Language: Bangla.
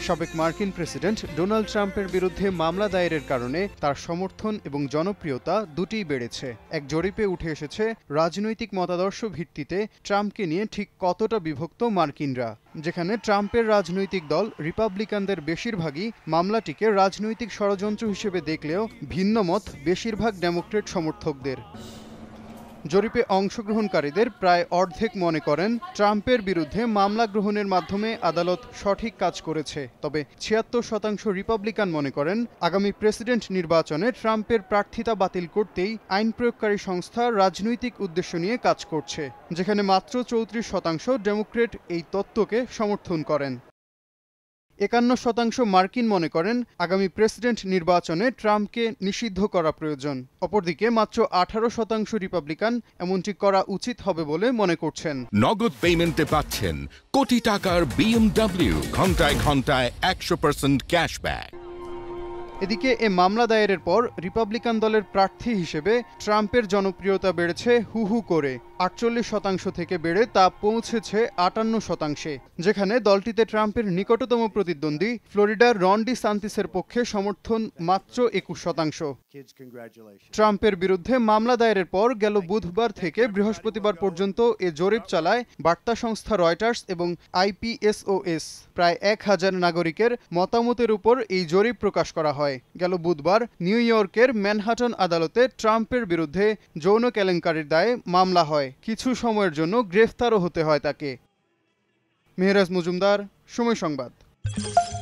সাবেক মার্কিন প্রেসিডেন্ট ডোনাল্ড ট্রাম্পের বিরুদ্ধে মামলা দায়েরের কারণে তার সমর্থন এবং জনপ্রিয়তা দুটিই বেড়েছে। এক জরিপে উঠে এসেছে রাজনৈতিক মতাদর্শ ভিত্তিতে ট্রাম্পকে নিয়ে ঠিক কতটা বিভক্ত মার্কিনরা, যেখানে ট্রাম্পের রাজনৈতিক দল রিপাবলিকানদের বেশিরভাগই মামলাটিকে রাজনৈতিক ষড়যন্ত্র হিসেবে দেখলেও ভিন্ন মত বেশিরভাগ ডেমোক্রেট সমর্থকদের। জরিপে অংশগ্রহণকারীদের প্রায় অর্ধেক মনে করেন ট্রাম্পের বিরুদ্ধে মামলা গ্রহণের মাধ্যমে আদালত সঠিক কাজ করেছে, তবে ৭৬% রিপাবলিকান মনে করেন আগামী প্রেসিডেন্ট নির্বাচনে ট্রাম্পের প্রার্থিতা বাতিল করতেই আইন প্রয়োগকারী সংস্থা রাজনৈতিক উদ্দেশ্য নিয়ে কাজ করছে, যেখানে মাত্র ৩৪% ডেমোক্রেট এই তত্ত্বকে সমর্থন করেন। ৫১% মার্কিন মনে করেন আগামী প্রেসিডেন্ট নির্বাচনে ট্রাম্পকে নিষিদ্ধ করা প্রয়োজন। অপরদিকে মাত্র ১৮% রিপাবলিকান এমনটি করা উচিত হবে বলে মনে করছেন। নগদ পেমেন্টে পাচ্ছেন কোটি টাকার BMW, ঘন্টায় ঘন্টায় ১০০% ক্যাশব্যাক। এদিকে এ মামলা দায়েরের পর রিপাবলিকান দলের প্রার্থী হিসেবে ট্রাম্পের জনপ্রিয়তা বেড়েছে হু হু করে ৪৮% থেকে বেড়ে তা পৌঁছেছে ৫৮%, যেখানে দলটিতে ট্রাম্পের নিকটতম প্রতিদ্বন্দ্বী ফ্লোরিডার রন ডিসান্টিসের পক্ষে সমর্থন মাত্র ২১%। ট্রাম্পের বিরুদ্ধে মামলা দায়েরের পর গেল বুধবার থেকে বৃহস্পতিবার পর্যন্ত এ জরিপ চালায় বার্তা সংস্থা রয়টার্স এবং IPSOS। প্রায় ১,০০০ নাগরিকের মতামতের উপর এই জরিপ প্রকাশ করা হয়। গেল বুধবার নিউ ইয়র্কের ম্যানহাটন আদালতে ট্রাম্পের বিরুদ্ধে যৌন কেলেঙ্কারির দায়ে মামলা হয়। কিছু সময়ের জন্য গ্রেফতারও হতে হয় তাকে। মেহরাজ মজুমদার, সময় সংবাদ।